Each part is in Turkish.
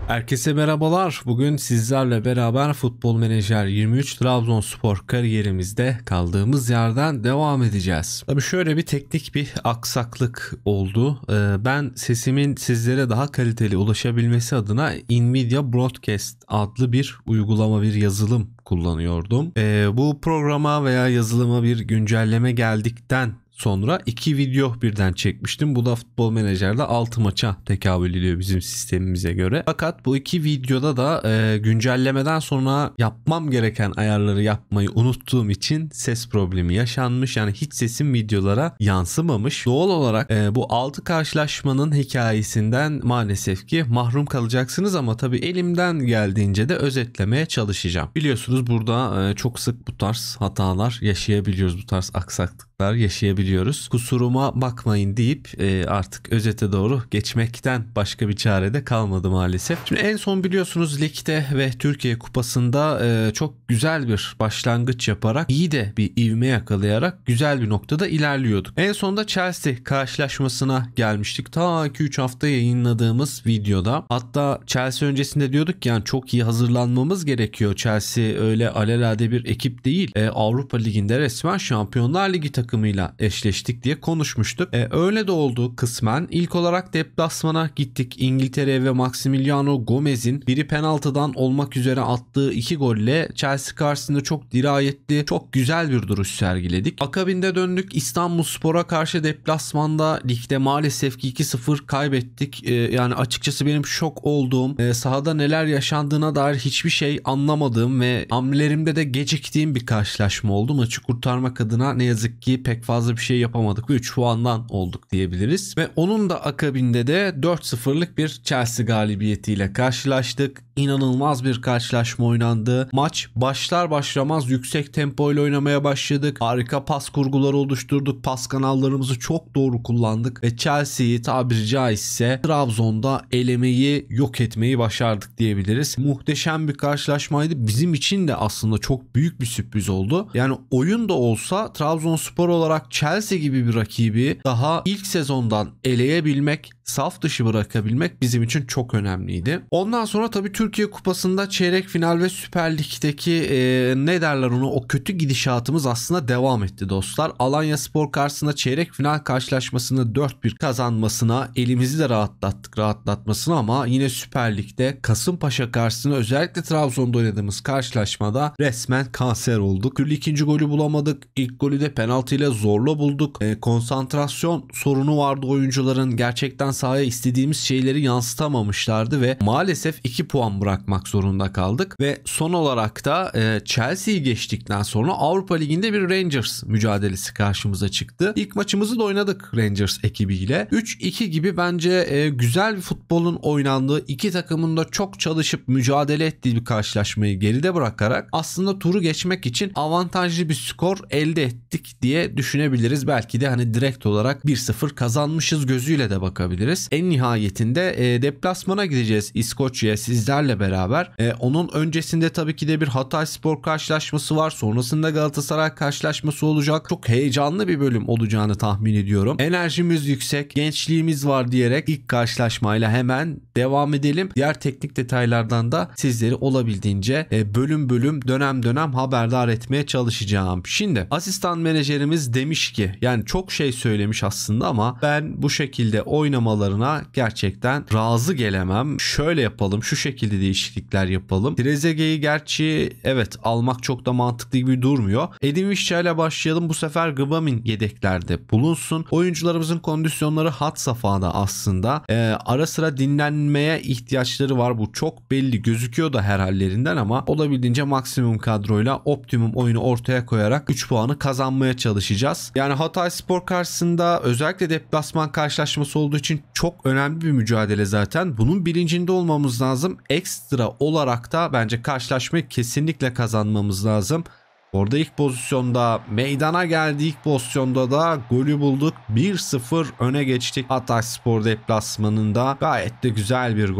Herkese merhabalar. Bugün sizlerle beraber Futbol Menajer 23 Trabzonspor kariyerimizde kaldığımız yerden devam edeceğiz. Tabii şöyle bir teknik bir aksaklık oldu. Ben sesimin sizlere daha kaliteli ulaşabilmesi adına Nvidia Broadcast adlı bir uygulama, bir yazılım kullanıyordum. Bu programa veya yazılıma bir güncelleme geldikten sonra 2 video birden çekmiştim. Bu da Futbol Menajer'de 6 maça tekabül ediyor bizim sistemimize göre. Fakat bu 2 videoda da güncellemeden sonra yapmam gereken ayarları yapmayı unuttuğum için ses problemi yaşanmış. Yani hiç sesim videolara yansımamış. Doğal olarak bu 6 karşılaşmanın hikayesinden maalesef ki mahrum kalacaksınız ama tabii elimden geldiğince de özetlemeye çalışacağım. Biliyorsunuz burada çok sık bu tarz hatalar yaşayabiliyoruz. Bu tarz aksaklıklar yaşayabiliyoruz. Kusuruma bakmayın deyip artık özete doğru geçmekten başka bir çare de kalmadı maalesef. Şimdi en son biliyorsunuz ligde ve Türkiye Kupası'nda çok güzel bir başlangıç yaparak, iyi de bir ivme yakalayarak güzel bir noktada ilerliyorduk. En sonunda Chelsea karşılaşmasına gelmiştik. Ta 2-3 hafta yayınladığımız videoda. Hatta Chelsea öncesinde diyorduk ki yani çok iyi hazırlanmamız gerekiyor. Chelsea öyle alelade bir ekip değil. Avrupa Ligi'nde resmen Şampiyonlar Ligi takımıyla eşleştik diye konuşmuştuk. Öyle de oldu kısmen. İlk olarak deplasmana gittik. İngiltere ve Maximiliano Gomez'in biri penaltıdan olmak üzere attığı 2 golle Chelsea karşısında çok dirayetli, çok güzel bir duruş sergiledik. Akabinde döndük İstanbulspor'a karşı deplasmanda ligde maalesef ki 2-0 kaybettik. Yani açıkçası benim şok olduğum, sahada neler yaşandığına dair hiçbir şey anlamadığım ve hamlelerimde de geciktiğim bir karşılaşma oldu. Maçı kurtarmak adına ne yazık ki pek fazla bir şey yapamadık ve 3 puandan olduk diyebiliriz. Ve onun da akabinde de 4-0'lık bir Chelsea galibiyetiyle karşılaştık. İnanılmaz bir karşılaşma oynandı. Maç başlar başlamaz yüksek tempoyla oynamaya başladık. Harika pas kurguları oluşturduk. Pas kanallarımızı çok doğru kullandık ve Chelsea'yi tabiri caizse Trabzon'da elemeyi, yok etmeyi başardık diyebiliriz. Muhteşem bir karşılaşmaydı. Bizim için de aslında çok büyük bir sürpriz oldu. Yani oyun da olsa Trabzonspor olarak Chelsea gibi bir rakibi daha ilk sezondan eleyebilmek, saf dışı bırakabilmek bizim için çok önemliydi. Ondan sonra tabii Türkiye Kupası'nda çeyrek final ve Süper Lig'deki ne derler onu, o kötü gidişatımız aslında devam etti dostlar. Alanyaspor karşısında çeyrek final karşılaşmasını 4-1 kazanmasına, elimizi de rahatlatmasına ama yine Süper Lig'de Kasımpaşa karşısında, özellikle Trabzon'da oynadığımız karşılaşmada resmen kanser olduk. Türlü ikinci golü bulamadık. İlk golü de penaltıyla zorla bulduk. Konsantrasyon sorunu vardı oyuncuların. Gerçekten sahaya istediğimiz şeyleri yansıtamamışlardı ve maalesef 2 puan bırakmak zorunda kaldık. Ve son olarak da Chelsea'yi geçtikten sonra Avrupa Ligi'nde bir Rangers mücadelesi karşımıza çıktı. İlk maçımızı da oynadık Rangers ekibiyle. 3-2 gibi bence güzel bir futbolun oynandığı, iki takımın da çok çalışıp mücadele ettiği bir karşılaşmayı geride bırakarak aslında turu geçmek için avantajlı bir skor elde ettik diye düşünebiliriz. Belki de hani direkt olarak 1-0 kazanmışız gözüyle de bakabiliriz. En nihayetinde deplasmana gideceğiz İskoçya'ya sizlerle beraber. Onun öncesinde tabii ki de bir Hatayspor karşılaşması var. Sonrasında Galatasaray karşılaşması olacak. Çok heyecanlı bir bölüm olacağını tahmin ediyorum. Enerjimiz yüksek, gençliğimiz var diyerek ilk karşılaşmayla hemen devam edelim. Diğer teknik detaylardan da sizleri olabildiğince bölüm bölüm, dönem dönem haberdar etmeye çalışacağım. Şimdi asistan menajerimiz demiş ki, yani çok şey söylemiş aslında ama ben bu şekilde oynamalarına gerçekten razı gelemem. Şöyle yapalım, şu şekilde değişiklikler yapalım. Trezeguet'i gerçi evet almak çok da mantıklı gibi durmuyor. Edin Visca ile başlayalım. Bu sefer Gbamin yedeklerde bulunsun. Oyuncularımızın kondisyonları had safhada aslında. Ara sıra dinlenmeye ihtiyaçları var. Bu çok belli gözüküyor da her hallerinden ama olabildiğince maksimum kadroyla optimum oyunu ortaya koyarak 3 puanı kazanmaya çalışacağız. Yani Hatayspor karşısında özellikle deplasman karşılaşması olduğu için çok önemli bir mücadele zaten. Bunun bilincinde olmamız lazım. Ekstra olarak da bence karşılaşmayı kesinlikle kazanmamız lazım. Orada ilk pozisyonda meydana geldi. İlk pozisyonda da golü bulduk. 1-0 öne geçtik. Hatayspor deplasmanında gayet de güzel bir gol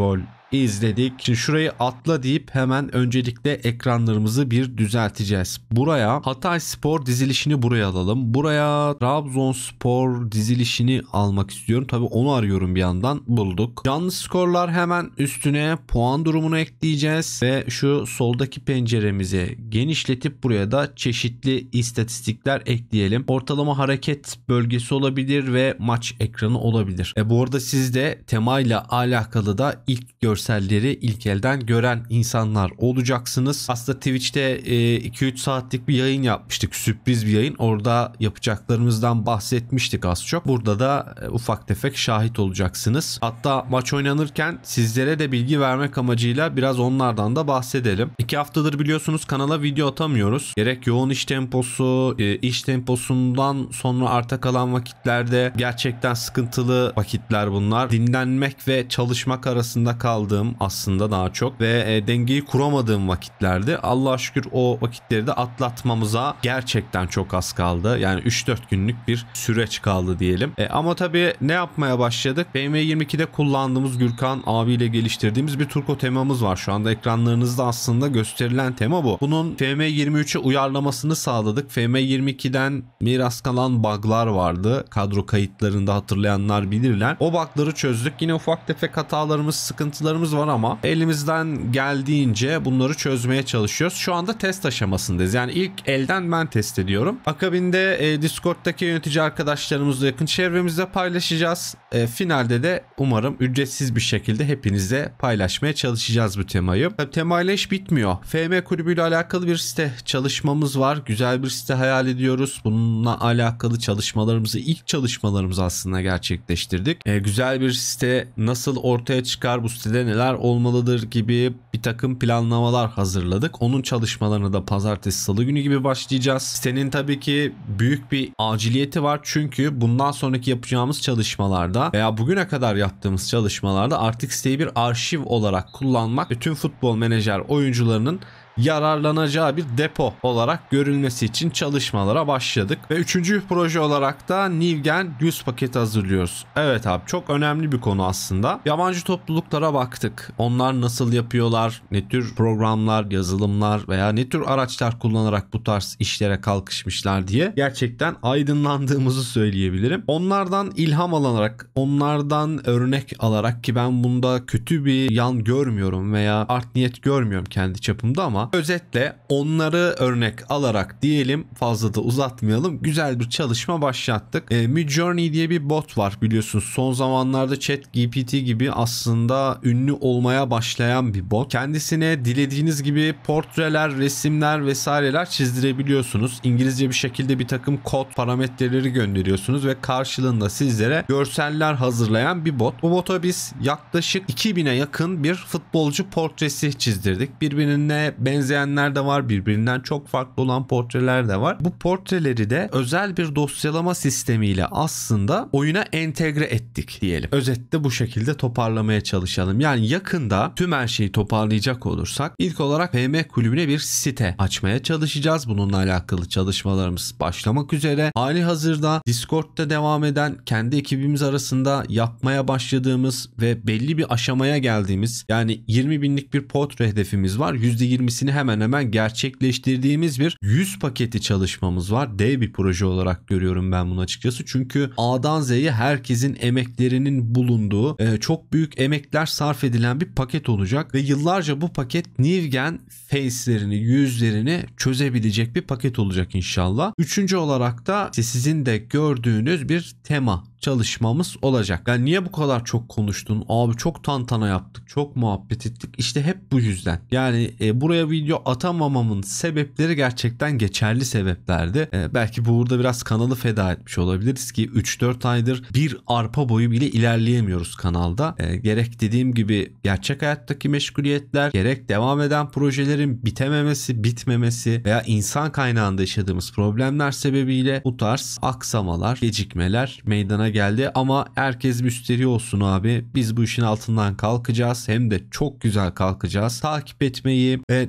izledik. Şimdi şurayı atla deyip hemen öncelikle ekranlarımızı bir düzelteceğiz. Buraya Hatayspor dizilişini buraya alalım. Buraya Trabzonspor dizilişini almak istiyorum. Tabii onu arıyorum bir yandan. Bulduk. Canlı skorlar hemen üstüne puan durumunu ekleyeceğiz ve şu soldaki penceremizi genişletip buraya da çeşitli istatistikler ekleyelim. Ortalama hareket bölgesi olabilir ve maç ekranı olabilir. Bu arada siz de temayla alakalı da ilk görselleri ilk elden gören insanlar olacaksınız. Aslında Twitch'te 2-3 saatlik bir yayın yapmıştık. Sürpriz bir yayın. Orada yapacaklarımızdan bahsetmiştik az çok. Burada da ufak tefek şahit olacaksınız. Hatta maç oynanırken sizlere de bilgi vermek amacıyla biraz onlardan da bahsedelim. 2 haftadır biliyorsunuz kanala video atamıyoruz. Gerek yoğun iş temposu, iş temposundan sonra arta kalan vakitlerde gerçekten sıkıntılı vakitler bunlar. Dinlenmek ve çalışmak arasında kaldığım aslında daha çok ve dengeyi kuramadığım vakitlerdi. Allah'a şükür o vakitleri de atlatmamıza gerçekten çok az kaldı. Yani 3-4 günlük bir süreç kaldı diyelim. Ama tabii ne yapmaya başladık? FM22'de kullandığımız Gürkan abiyle geliştirdiğimiz bir turko temamız var. Şu anda ekranlarınızda aslında gösterilen tema bu. Bunun FM23'e uyarlamasını sağladık. FM22'den miras kalan bug'lar vardı. Kadro kayıtlarında hatırlayanlar bilirler. O bug'ları çözdük. Yine ufak tefek hatalarımız, sıkıntılarımız var ama elimizden geldiğince bunları çözmeye çalışıyoruz. Şu anda test aşamasındayız. Yani ilk elden ben test ediyorum. Akabinde Discord'daki yönetici arkadaşlarımızla yakın çevremizde paylaşacağız. Finalde de umarım ücretsiz bir şekilde hepinizle paylaşmaya çalışacağız bu temayı. Tabii temayla iş bitmiyor. FM kulübüyle alakalı bir site çalışmamız var. Güzel bir site hayal ediyoruz. Bununla alakalı çalışmalarımızı, ilk çalışmalarımızı aslında gerçekleştirdik. Güzel bir site nasıl ortaya çıkar, bu sitede neler olmalıdır gibi bir takım planlamalar hazırladık. Onun çalışmalarına da pazartesi, salı günü gibi başlayacağız. Sitenin tabii ki büyük bir aciliyeti var. Çünkü bundan sonraki yapacağımız çalışmalarda veya bugüne kadar yaptığımız çalışmalarda artık siteyi bir arşiv olarak kullanmak bütün futbol menajer oyuncularının yararlanacağı bir depo olarak görülmesi için çalışmalara başladık. Ve üçüncü proje olarak da Nivgen 100 paket hazırlıyoruz. Evet abi, çok önemli bir konu aslında. Yabancı topluluklara baktık. Onlar nasıl yapıyorlar? Ne tür programlar, yazılımlar veya ne tür araçlar kullanarak bu tarz işlere kalkışmışlar diye gerçekten aydınlandığımızı söyleyebilirim. Onlardan ilham alarak, onlardan örnek alarak, ki ben bunda kötü bir yan görmüyorum veya art niyet görmüyorum kendi çapımda, ama özetle onları örnek alarak diyelim, fazla da uzatmayalım, güzel bir çalışma başlattık. Midjourney diye bir bot var biliyorsunuz. Son zamanlarda ChatGPT gibi aslında ünlü olmaya başlayan bir bot. Kendisine dilediğiniz gibi portreler, resimler vesaireler çizdirebiliyorsunuz. İngilizce bir şekilde bir takım kod parametreleri gönderiyorsunuz ve karşılığında sizlere görseller hazırlayan bir bot. Bu bota biz yaklaşık 2000'e yakın bir futbolcu portresi çizdirdik. Birbirine benzeyenler de var, birbirinden çok farklı olan portreler de var. Bu portreleri de özel bir dosyalama sistemiyle aslında oyuna entegre ettik diyelim. Özetle bu şekilde toparlamaya çalışalım. Yani yakında tüm her şeyi toparlayacak olursak ilk olarak FM kulübüne bir site açmaya çalışacağız. Bununla alakalı çalışmalarımız başlamak üzere. Hali hazırda Discord'da devam eden, kendi ekibimiz arasında yapmaya başladığımız ve belli bir aşamaya geldiğimiz, yani 20 binlik bir portre hedefimiz var. %20'sini hemen hemen gerçekleştirdiğimiz bir 100 paketi çalışmamız var. Dev bir proje olarak görüyorum ben bunu açıkçası. Çünkü A'dan Z'ye herkesin emeklerinin bulunduğu, çok büyük emekler sarf edilen bir paket olacak ve yıllarca bu paket Nivgen face'lerini, yüzlerini çözebilecek bir paket olacak inşallah. Üçüncü olarak da sizin de gördüğünüz bir tema çalışmamız olacak. Yani niye bu kadar çok konuştun? Abi çok tantana yaptık, çok muhabbet ettik. İşte hep bu yüzden. Yani buraya video atamamamın sebepleri gerçekten geçerli sebeplerdi. Belki burada biraz kanalı feda etmiş olabiliriz ki 3-4 aydır bir arpa boyu bile ilerleyemiyoruz kanalda. Gerek dediğim gibi gerçek hayattaki meşguliyetler, gerek devam eden projelerin bitememesi, bitmemesi veya insan kaynağında yaşadığımız problemler sebebiyle bu tarz aksamalar, gecikmeler meydana geldi. Ama herkes müşteri olsun abi. Biz bu işin altından kalkacağız. Hem de çok güzel kalkacağız. Takip etmeyi ve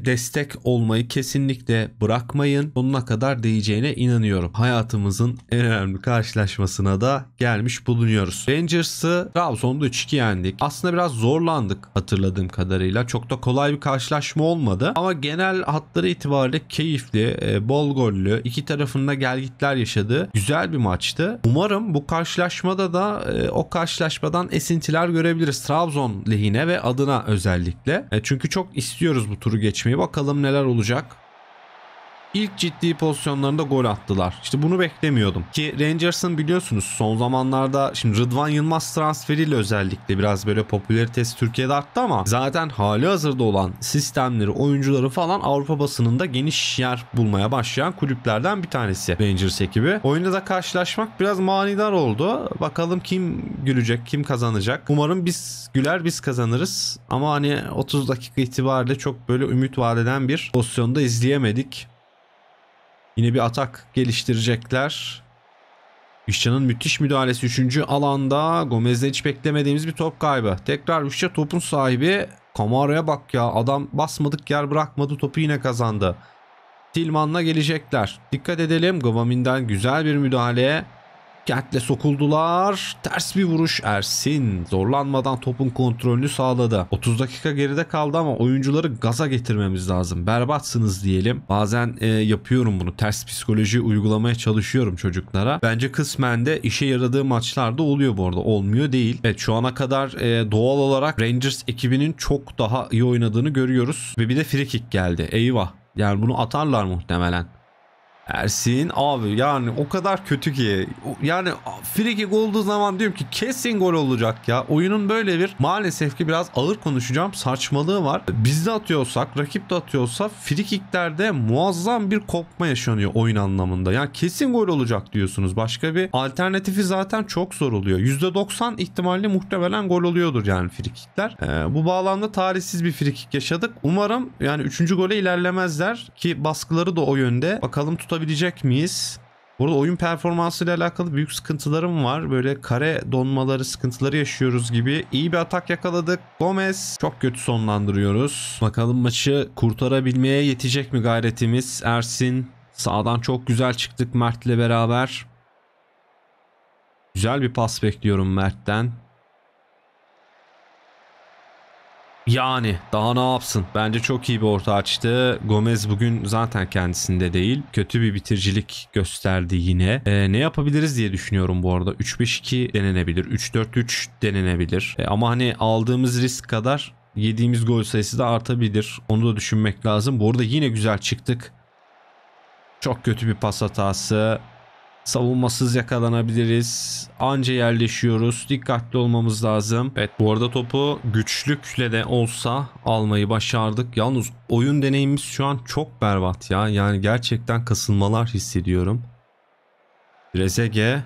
destek olmayı kesinlikle bırakmayın. Sonuna kadar değeceğine inanıyorum. Hayatımızın en önemli karşılaşmasına da gelmiş bulunuyoruz. Rangers'ı Trabzon'da 3-2 yendik. Aslında biraz zorlandık hatırladığım kadarıyla. Çok da kolay bir karşılaşma olmadı. Ama genel hatları itibariyle keyifli, bol gollü, iki tarafında gelgitler yaşadığı güzel bir maçtı. Umarım bu karşılaşmada da o karşılaşmadan esintiler görebiliriz. Trabzon lehine ve adına özellikle. Çünkü çok istiyoruz bu turu geçmeyi. Bakalım neler olacak. İlk ciddi pozisyonlarında gol attılar. İşte bunu beklemiyordum. Ki Rangers'ın biliyorsunuz son zamanlarda şimdi Rıdvan Yılmaz transferiyle özellikle biraz böyle popülaritesi Türkiye'de arttı ama zaten hali hazırda olan sistemleri, oyuncuları falan Avrupa basınında geniş yer bulmaya başlayan kulüplerden bir tanesi Rangers ekibi. Oyunda da karşılaşmak biraz manidar oldu. Bakalım kim gülecek, kim kazanacak. Umarım biz güler, biz kazanırız. Ama hani 30 dakika itibariyle çok böyle ümit vaat eden bir pozisyonda izleyemedik. Yine bir atak geliştirecekler. Vişça'nın müthiş müdahalesi 3. alanda. Gomez'den hiç beklemediğimiz bir top kaybı. Tekrar Vişça topun sahibi. Kamara'ya bak ya, adam basmadık yer bırakmadı, topu yine kazandı. Tillman'la gelecekler. Dikkat edelim, Gavamin'den güzel bir müdahale. Kentle sokuldular. Ters bir vuruş, Ersin zorlanmadan topun kontrolünü sağladı. 30 dakika geride kaldı ama oyuncuları gaza getirmemiz lazım. Berbatsınız diyelim. Bazen yapıyorum bunu. Ters psikoloji uygulamaya çalışıyorum çocuklara. Bence kısmen de işe yaradığı maçlarda oluyor bu arada. Olmuyor değil. Evet, şu ana kadar doğal olarak Rangers ekibinin çok daha iyi oynadığını görüyoruz. Ve bir de free kick geldi. Eyvah. Yani bunu atarlar muhtemelen. Ersin abi yani o kadar kötü ki, yani free kick olduğu zaman diyorum ki kesin gol olacak ya. Oyunun böyle bir, maalesef ki biraz ağır konuşacağım, saçmalığı var. Biz de atıyorsak, rakip de atıyorsa free kicklerde muazzam bir kopma yaşanıyor oyun anlamında. Yani kesin gol olacak diyorsunuz. Başka bir alternatifi zaten çok zor oluyor. %90 ihtimalle muhtemelen gol oluyordur yani free kickler. Bu bağlamda talihsiz bir free kick yaşadık. Umarım yani 3. gole ilerlemezler ki baskıları da o yönde. Bakalım tutabilecek miyiz? Burada oyun performansıyla alakalı büyük sıkıntılarım var. Böyle kare donmaları, sıkıntıları yaşıyoruz gibi. İyi bir atak yakaladık. Gomez çok kötü sonlandırıyoruz. Bakalım maçı kurtarabilmeye yetecek mi gayretimiz? Ersin sağdan çok güzel çıktık Mert'le beraber. Güzel bir pas bekliyorum Mert'ten. Yani daha ne yapsın? Bence çok iyi bir orta açtı. Gomez bugün zaten kendisinde değil. Kötü bir bitiricilik gösterdi yine. Ne yapabiliriz diye düşünüyorum bu arada. 3-5-2 denenebilir. 3-4-3 denenebilir. Ama hani aldığımız risk kadar yediğimiz gol sayısı da artabilir. Onu da düşünmek lazım. Bu arada yine güzel çıktık. Çok kötü bir pas hatası. Savunmasız yakalanabiliriz. Anca yerleşiyoruz. Dikkatli olmamız lazım. Evet, bu arada topu güçlükle de olsa almayı başardık. Yalnız oyun deneyimimiz şu an çok berbat ya. Yani gerçekten kasılmalar hissediyorum. Trezeguet.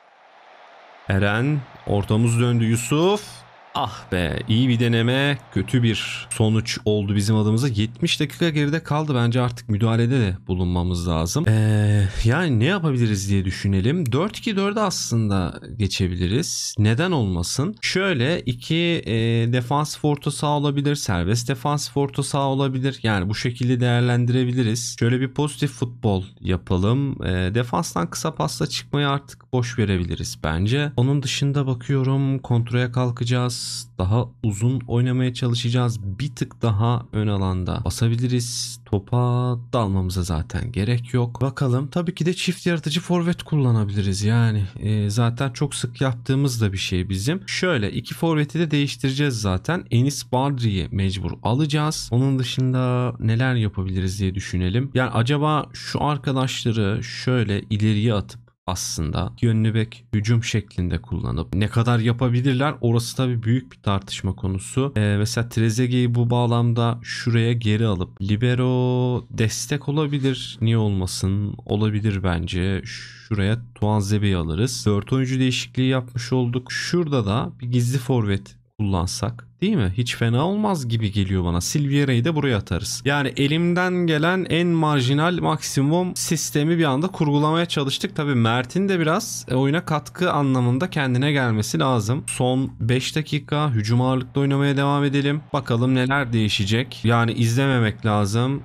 Eren. Ortamız döndü, Yusuf. Ah be, iyi bir deneme, kötü bir sonuç oldu bizim adımıza. 70 dakika geride kaldı, bence artık müdahalede de bulunmamız lazım. Yani ne yapabiliriz diye düşünelim. 4-2-4'e aslında geçebiliriz. Neden olmasın? Şöyle iki defansif orta saha olabilir, serbest defansif orta saha olabilir. Yani bu şekilde değerlendirebiliriz. Şöyle bir pozitif futbol yapalım. Defanstan kısa pasla çıkmayı artık boş verebiliriz bence. Onun dışında bakıyorum, kontraya kalkacağız. Daha uzun oynamaya çalışacağız. Bir tık daha ön alanda basabiliriz. Topa dalmamıza zaten gerek yok. Bakalım, tabii ki de çift yaratıcı forvet kullanabiliriz. Yani zaten çok sık yaptığımız da bir şey bizim. Şöyle iki forveti de değiştireceğiz zaten. Enis Badri'yi mecbur alacağız. Onun dışında neler yapabiliriz diye düşünelim. Yani acaba şu arkadaşları şöyle ileriye atıp aslında yönlü bek hücum şeklinde kullanıp ne kadar yapabilirler, orası tabii büyük bir tartışma konusu. Mesela Trezeguet'i bu bağlamda şuraya geri alıp libero destek olabilir. Niye olmasın? Olabilir bence. Şuraya Tuanzebe'yi alırız. 4 oyuncu değişikliği yapmış olduk. Şurada da bir gizli forvet kullansak değil mi? Hiç fena olmaz gibi geliyor bana. Silviera'yı da buraya atarız. Yani elimden gelen en marjinal maksimum sistemi bir anda kurgulamaya çalıştık. Tabii Mert'in de biraz oyuna katkı anlamında kendine gelmesi lazım. Son 5 dakika hücum ağırlıklı oynamaya devam edelim. Bakalım neler değişecek. Yani izlememek lazım.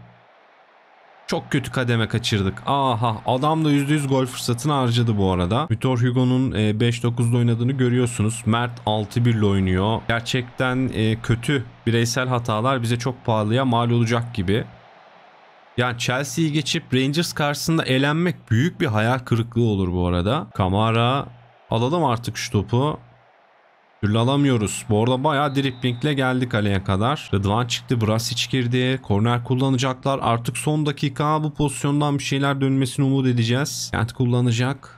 Çok kötü kademe kaçırdık. Aha, adam da %100 gol fırsatını harcadı bu arada. Vitor Hugo'nun 5-9'da oynadığını görüyorsunuz. Mert 6-1 ile oynuyor. Gerçekten kötü bireysel hatalar bize çok pahalıya mal olacak gibi. Yani Chelsea'yi geçip Rangers karşısında elenmek büyük bir hayal kırıklığı olur bu arada. Kamara, alalım artık şu topu. Türlü alamıyoruz. Bu arada bayağı driplingle geldi kaleye kadar. Rıdvan çıktı. Brasic girdi. Korner kullanacaklar. Artık son dakika bu pozisyondan bir şeyler dönmesini umut edeceğiz. Kent kullanacak.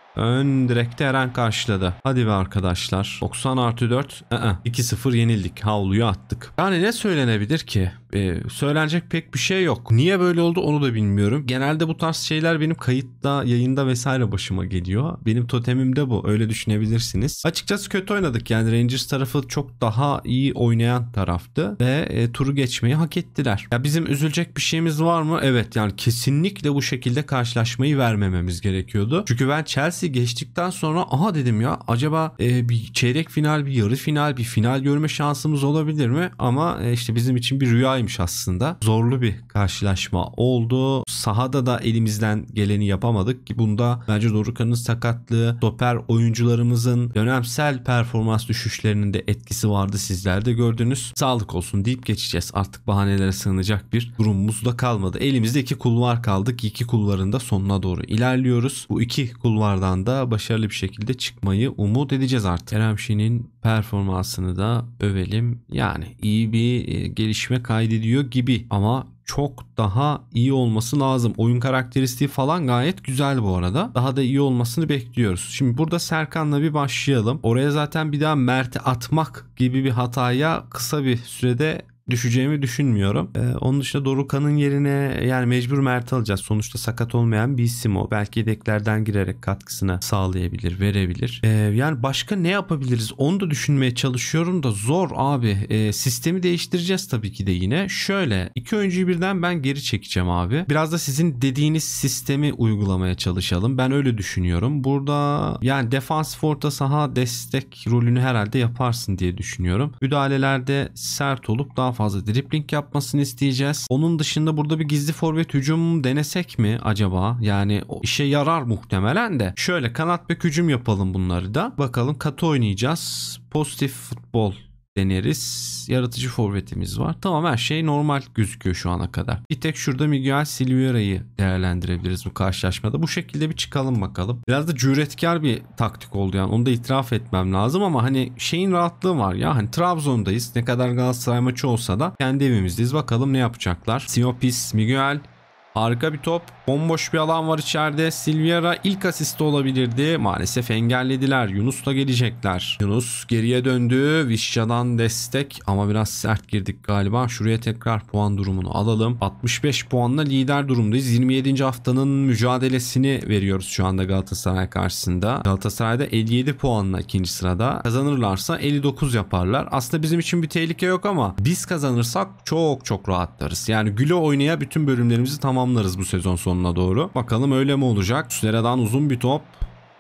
Ön direkte Eren karşıladı. Hadi be arkadaşlar. 90+4. 2-0 yenildik. Havluyu attık. Yani ne söylenebilir ki? Söylenecek pek bir şey yok. Niye böyle oldu onu da bilmiyorum. Genelde bu tarz şeyler benim kayıtta, yayında vesaire başıma geliyor. Benim totemim de bu. Öyle düşünebilirsiniz. Açıkçası kötü oynadık. Yani Rangers tarafı çok daha iyi oynayan taraftı. Ve turu geçmeyi hak ettiler. Ya bizim üzülecek bir şeyimiz var mı? Evet, yani kesinlikle bu şekilde karşılaşmayı vermememiz gerekiyordu. Çünkü ben Chelsea geçtikten sonra aha dedim ya, acaba bir çeyrek final, bir yarı final, bir final görme şansımız olabilir mi? Ama işte bizim için bir rüyaymış aslında. Zorlu bir karşılaşma oldu. Sahada da elimizden geleni yapamadık ki bunda bence Dorukhan'ın sakatlığı, stoper oyuncularımızın dönemsel performans düşüşlerinin de etkisi vardı, sizler de gördünüz. Sağlık olsun deyip geçeceğiz. Artık bahanelere sığınacak bir durumumuz da kalmadı. Elimizde 2 kulvar kaldı ki 2 kulvarın da sonuna doğru ilerliyoruz. Bu 2 kulvardan da başarılı bir şekilde çıkmayı umut edeceğiz artık. Kerem Şen'in performansını da övelim. Yani iyi bir gelişme kaydediyor gibi ama çok daha iyi olması lazım. Oyun karakteristiği falan gayet güzel bu arada. Daha da iyi olmasını bekliyoruz. Şimdi burada Serkan'la bir başlayalım. Oraya zaten bir daha Mert'i atmak gibi bir hataya kısa bir sürede düşeceğimi düşünmüyorum. Onun dışında Dorukhan'ın yerine yani mecbur Mert'i alacağız. Sonuçta sakat olmayan bir isim o. Belki yedeklerden girerek katkısını sağlayabilir, verebilir. Yani başka ne yapabiliriz? Onu da düşünmeye çalışıyorum da zor abi. Sistemi değiştireceğiz tabii ki de yine. Şöyle 2 oyuncuyu birden ben geri çekeceğim abi. Biraz da sizin dediğiniz sistemi uygulamaya çalışalım. Ben öyle düşünüyorum. Burada yani defansif orta saha destek rolünü herhalde yaparsın diye düşünüyorum. Müdahalelerde sert olup daha fazla dribling yapmasını isteyeceğiz. Onun dışında burada bir gizli forvet hücum denesek mi acaba? Yani o işe yarar muhtemelen de. Şöyle kanat bek hücum yapalım bunları da. Bakalım katı oynayacağız. Pozitif futbol deneriz. Yaratıcı forvetimiz var. Tamam, her şey normal gözüküyor şu ana kadar. Bir tek şurada Miguel Silveira'yı değerlendirebiliriz bu karşılaşmada. Bu şekilde bir çıkalım bakalım. Biraz da cüretkar bir taktik oldu yani. Onu da itiraf etmem lazım ama hani şeyin rahatlığı var ya. Hani Trabzon'dayız. Ne kadar Galatasaray maçı olsa da kendi evimizdeyiz. Bakalım ne yapacaklar. Siopis, Miguel. Harika bir top. Bomboş bir alan var içeride. Silveira ilk asisti olabilirdi. Maalesef engellediler. Yunus'la gelecekler. Yunus geriye döndü. Vişça'dan destek ama biraz sert girdik galiba. Şuraya tekrar puan durumunu alalım. 65 puanla lider durumdayız. 27. haftanın mücadelesini veriyoruz şu anda Galatasaray karşısında. Galatasaray'da 57 puanla ikinci sırada. Kazanırlarsa 59 yaparlar. Aslında bizim için bir tehlike yok ama biz kazanırsak çok çok rahatlarız. Yani güle oynaya bütün bölümlerimizi tamamlarız bu sezon sonuna doğru. Bakalım öyle mi olacak? Sürere'den uzun bir top.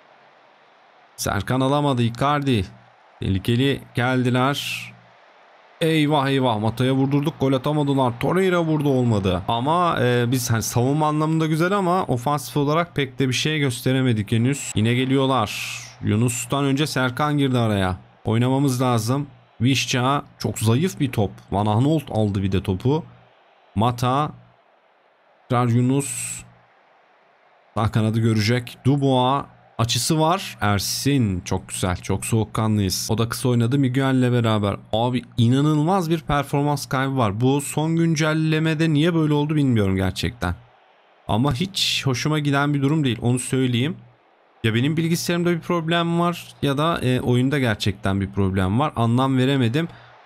Serkan alamadı. Icardi. Tehlikeli geldiler. Eyvah eyvah, Mata'ya vurdurduk, gol atamadılar. Torreira vurdu, olmadı. Ama biz hani savunma anlamında güzel ama ofansif olarak pek de bir şey gösteremedik henüz. Yine geliyorlar. Yunus'tan önce Serkan girdi araya. Oynamamız lazım. Vişça çok zayıf bir top. Van Aanholt aldı bir de topu. Mata. Yunus. Sağ kanadı görecek. Dubois. Açısı var. Ersin. Çok güzel. Çok soğukkanlıyız. O da kısa oynadı Miguel'le beraber. Abi inanılmaz bir performans kaybı var. Bu son güncellemede niye böyle oldu bilmiyorum gerçekten. Ama hiç hoşuma giden bir durum değil. Onu söyleyeyim. Ya benim bilgisayarımda bir problem var ya da oyunda gerçekten bir problem var. Anlam veremedim.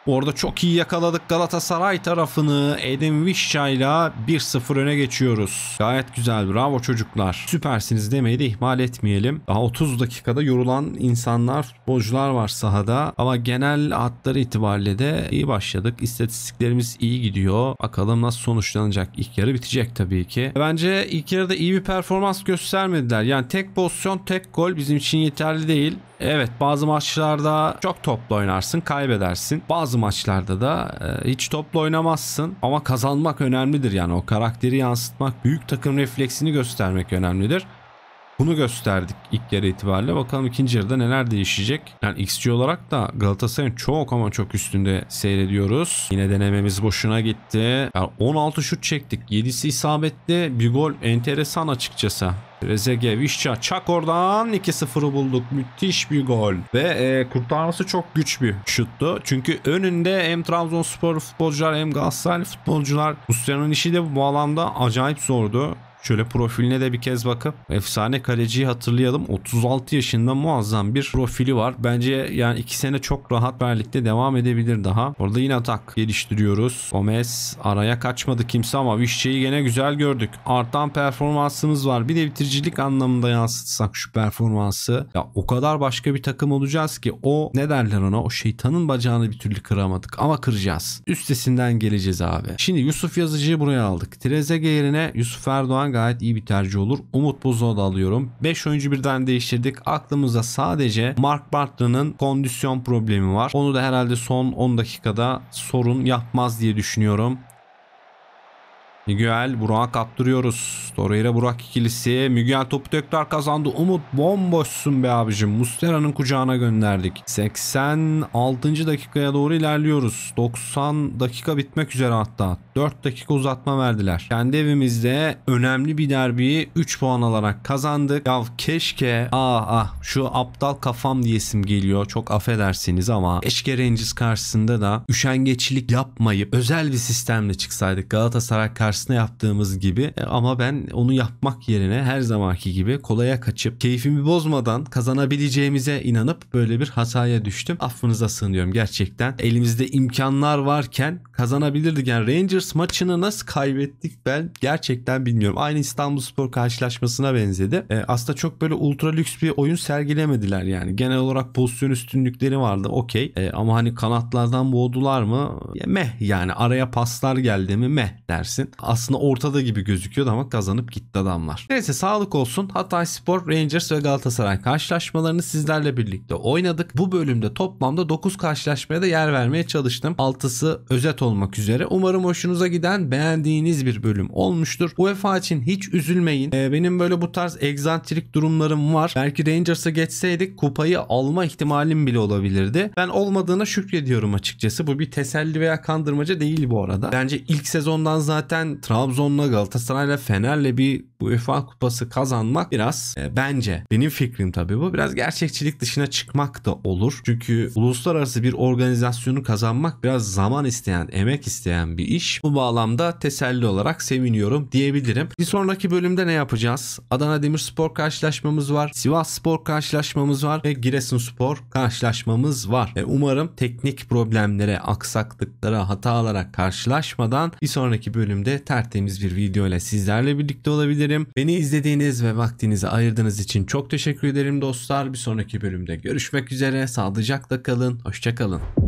Orada çok iyi yakaladık Galatasaray tarafını. Edin Visca ile 1-0 öne geçiyoruz. Gayet güzel. Bravo çocuklar. Süpersiniz demeyi de ihmal etmeyelim. Daha 30 dakikada yorulan insanlar, futbolcular var sahada. Ama genel hatları itibariyle de iyi başladık. İstatistiklerimiz iyi gidiyor. Bakalım nasıl sonuçlanacak. İlk yarı bitecek tabii ki. Bence ilk yarıda iyi bir performans göstermediler. Yani tek pozisyon, tek gol bizim için yeterli değil. Evet, bazı maçlarda çok topla oynarsın, kaybedersin. Bazı maçlarda da hiç topla oynamazsın ama kazanmak önemlidir. Yani o karakteri yansıtmak, büyük takım refleksini göstermek önemlidir. Bunu gösterdik ilk yarı itibariyle. Bakalım ikinci yarıda neler değişecek. Yani XG olarak da Galatasaray'ın çok ama çok üstünde seyrediyoruz. Yine denememiz boşuna gitti. Yani 16 şut çektik. 7'si isabetli. Bir gol enteresan açıkçası. Trezeguet, Visca, çak oradan 2-0'ı bulduk. Müthiş bir gol. Ve kurtarması çok güç bir şuttu. Çünkü önünde hem Trabzonspor futbolcular hem Galatasaray futbolcular. Muslera'nın işi de bu alanda acayip zordu. Şöyle profiline de bir kez bakıp efsane kaleciyi hatırlayalım. 36 yaşında muazzam bir profili var. Bence yani 2 sene çok rahat birlikte devam edebilir daha. Orada yine atak geliştiriyoruz. Gomez araya kaçmadı kimse ama Vişçe'yi gene güzel gördük. Artan performansımız var. Bir de bitiricilik anlamında yansıtsak şu performansı. Ya o kadar başka bir takım olacağız ki o ne derler ona, o şeytanın bacağını bir türlü kıramadık ama kıracağız. Üstesinden geleceğiz abi. Şimdi Yusuf Yazıcı'yı buraya aldık. Trezeguet yerine Yusuf Erdoğan gayet iyi bir tercih olur. Umut Bozok'u da alıyorum. 5 oyuncu birden değiştirdik. Aklımızda sadece Mark Bartra'nın kondisyon problemi var. Onu da herhalde son 10 dakikada sorun yapmaz diye düşünüyorum. Miguel, Burak'a kaptırıyoruz. Torreira Burak ikilisi. Miguel topu tekrar kazandı. Umut bomboşsun be abicim. Muslera'nın kucağına gönderdik. 86. dakikaya doğru ilerliyoruz. 90 dakika bitmek üzere hatta. 4 dakika uzatma verdiler. Kendi evimizde önemli bir derbiyi 3 puan alarak kazandık. Ya keşke şu aptal kafam diyesim geliyor. Çok affedersiniz ama keşke Rangers karşısında da üşengeçlik yapmayıp özel bir sistemle çıksaydık. Galatasaray karşısında yaptığımız gibi ama ben onu yapmak yerine her zamanki gibi kolaya kaçıp keyfimi bozmadan kazanabileceğimize inanıp böyle bir hataya düştüm. Affınıza sığınıyorum gerçekten. Elimizde imkanlar varken kazanabilirdik. Yani Rangers maçını nasıl kaybettik ben gerçekten bilmiyorum. Aynı İstanbulspor karşılaşmasına benzedi. Aslında çok böyle ultra lüks bir oyun sergilemediler yani. Genel olarak pozisyon üstünlükleri vardı. Okey. Ama hani kanatlardan boğdular mı? Yani araya paslar geldi mi dersin. Aslında ortada gibi gözüküyordu ama kazanıp gitti adamlar. Neyse sağlık olsun. Hatayspor, Rangers ve Galatasaray karşılaşmalarını sizlerle birlikte oynadık. Bu bölümde toplamda 9 karşılaşmaya da yer vermeye çalıştım. 6'sı özet olmak üzere. Umarım hoşunuza giden, beğendiğiniz bir bölüm olmuştur. UEFA için hiç üzülmeyin. Benim böyle bu tarz egzantrik durumlarım var. Belki Rangers'a geçseydik kupayı alma ihtimalim bile olabilirdi. Ben olmadığına şükrediyorum açıkçası. Bu bir teselli veya kandırmaca değil bu arada. Bence ilk sezondan zaten Trabzon'la, Galatasaray'la, Fener'le bir UEFA kupası kazanmak biraz bence, benim fikrim tabii bu, biraz gerçekçilik dışına çıkmak da olur. Çünkü uluslararası bir organizasyonu kazanmak biraz zaman isteyen, emek isteyen bir iş. Bu bağlamda teselli olarak seviniyorum diyebilirim. Bir sonraki bölümde ne yapacağız? Adana Demirspor karşılaşmamız var. Sivasspor karşılaşmamız var ve Giresunspor karşılaşmamız var. Umarım teknik problemlere, aksaklıklara, hatalara karşılaşmadan bir sonraki bölümde tertemiz bir video ile sizlerle birlikte olabilirim. Beni izlediğiniz ve vaktinizi ayırdığınız için çok teşekkür ederim dostlar. Bir sonraki bölümde görüşmek üzere. Sağlıcakla kalın. Hoşça kalın.